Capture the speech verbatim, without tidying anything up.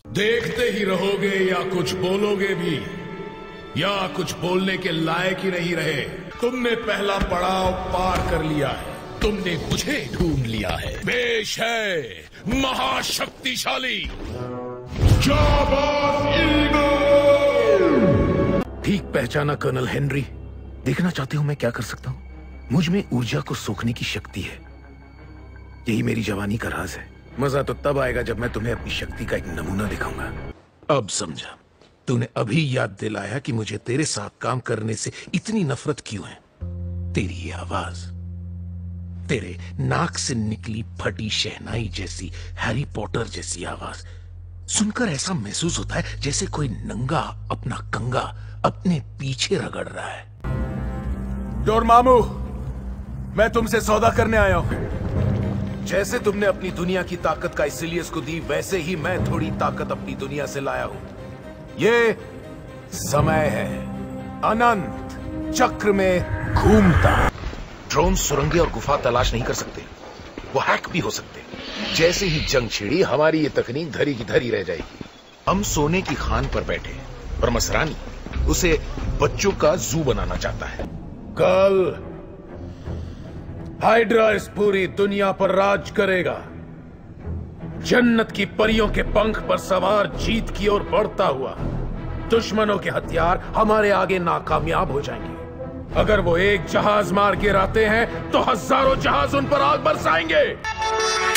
देखते ही रहोगे या कुछ बोलोगे भी, या कुछ बोलने के लायक ही नहीं रहे। तुमने पहला पड़ाव पार कर लिया है, तुमने मुझे ढूंढ लिया है। पेश है महाशक्तिशाली जाबाज ईगल। ठीक पहचाना कर्नल हेनरी। देखना चाहते हो मैं क्या कर सकता हूँ? मुझ में ऊर्जा को सोखने की शक्ति है। यही मेरी जवानी का राज है। मजा तो तब आएगा जब मैं तुम्हें अपनी शक्ति का एक नमूना दिखाऊंगा। अब समझा। तूने अभी याद दिलाया कि मुझे तेरे साथ काम करने से इतनी नफरत क्यों है। तेरी ये आवाज, तेरे नाक से निकली फटी शहनाई जैसी, हैरी पॉटर जैसी आवाज सुनकर ऐसा महसूस होता है जैसे कोई नंगा अपना कंगा अपने पीछे रगड़ रहा है। डोरमामू, मैं तुमसे सौदा करने आया हूं। जैसे तुमने अपनी दुनिया की ताकत का इसिलियस को दी, वैसे ही मैं थोड़ी ताकत अपनी दुनिया से लाया हूं। ये समय है अनंत चक्र में घूमता। ड्रोन सुरंगें और गुफा तलाश नहीं कर सकते, वो हैक भी हो सकते। जैसे ही जंग छिड़ी, हमारी ये तकनीक धरी की धरी रह जाएगी। हम सोने की खान पर बैठे और मसरानी उसे बच्चों का जू बनाना चाहता है। कल हाइड्रा इस पूरी दुनिया पर राज करेगा। जन्नत की परियों के पंख पर सवार जीत की ओर बढ़ता हुआ। दुश्मनों के हथियार हमारे आगे नाकामयाब हो जाएंगे। अगर वो एक जहाज मार गिराते हैं तो हजारों जहाज उन पर आग बरसाएंगे।